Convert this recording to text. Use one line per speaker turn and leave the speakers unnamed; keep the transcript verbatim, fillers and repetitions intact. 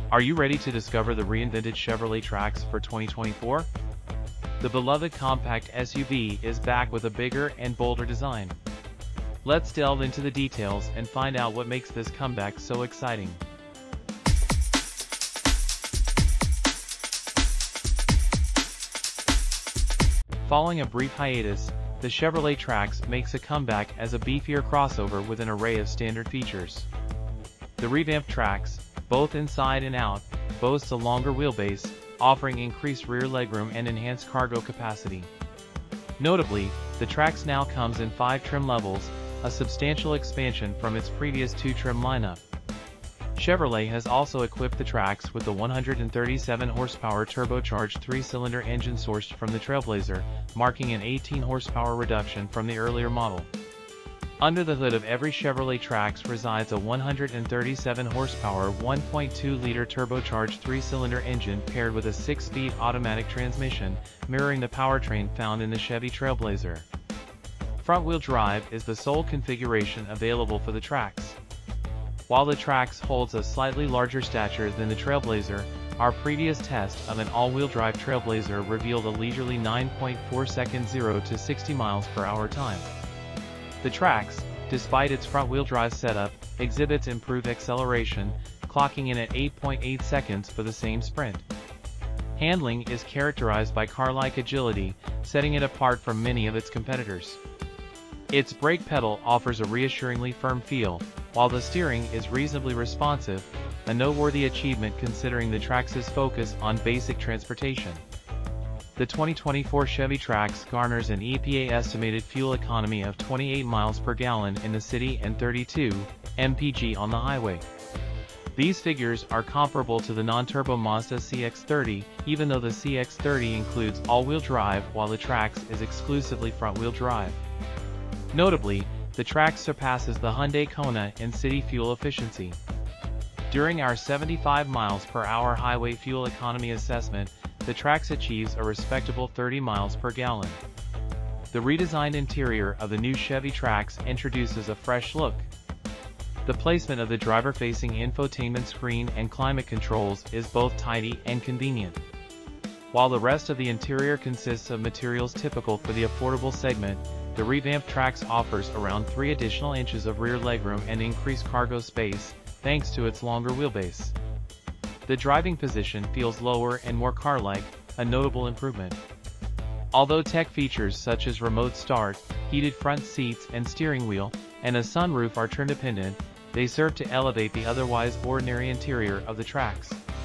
Are you ready to discover the reinvented Chevrolet Trax for twenty twenty-four? The beloved compact S U V is back with a bigger and bolder design. Let's delve into the details and find out what makes this comeback so exciting. Following a brief hiatus, the Chevrolet Trax makes a comeback as a beefier crossover with an array of standard features. The revamped Trax, both inside and out, boasts a longer wheelbase, offering increased rear legroom and enhanced cargo capacity. Notably, the Trax now comes in five trim levels, a substantial expansion from its previous two trim lineup. Chevrolet has also equipped the Trax with the one hundred thirty-seven horsepower turbocharged three-cylinder engine sourced from the Trailblazer, marking an eighteen horsepower reduction from the earlier model. Under the hood of every Chevrolet Trax resides a one hundred thirty-seven horsepower one point two liter turbocharged three-cylinder engine paired with a six-speed automatic transmission, mirroring the powertrain found in the Chevy Trailblazer. Front-wheel drive is the sole configuration available for the Trax. While the Trax holds a slightly larger stature than the Trailblazer, our previous test of an all-wheel drive Trailblazer revealed a leisurely nine point four second zero to sixty miles per hour time. The Trax, despite its front-wheel drive setup, exhibits improved acceleration, clocking in at eight point eight seconds for the same sprint. Handling is characterized by car-like agility, setting it apart from many of its competitors. Its brake pedal offers a reassuringly firm feel, while the steering is reasonably responsive, a noteworthy achievement considering the Trax's focus on basic transportation. The twenty twenty-four Chevy Trax garners an E P A estimated fuel economy of twenty-eight miles per gallon in the city and thirty-two miles per gallon on the highway. These figures are comparable to the non-turbo Mazda C X thirty, even though the C X thirty includes all-wheel drive while the Trax is exclusively front-wheel drive. Notably, the Trax surpasses the Hyundai Kona in city fuel efficiency. During our seventy-five miles per hour highway fuel economy assessment, the Trax achieves a respectable thirty miles per gallon. The redesigned interior of the new Chevy Trax introduces a fresh look. The placement of the driver-facing infotainment screen and climate controls is both tidy and convenient. While the rest of the interior consists of materials typical for the affordable segment, the revamped Trax offers around three additional inches of rear legroom and increased cargo space, thanks to its longer wheelbase. The driving position feels lower and more car-like, a notable improvement. Although tech features such as remote start, heated front seats and steering wheel, and a sunroof are trim-dependent, they serve to elevate the otherwise ordinary interior of the Trax.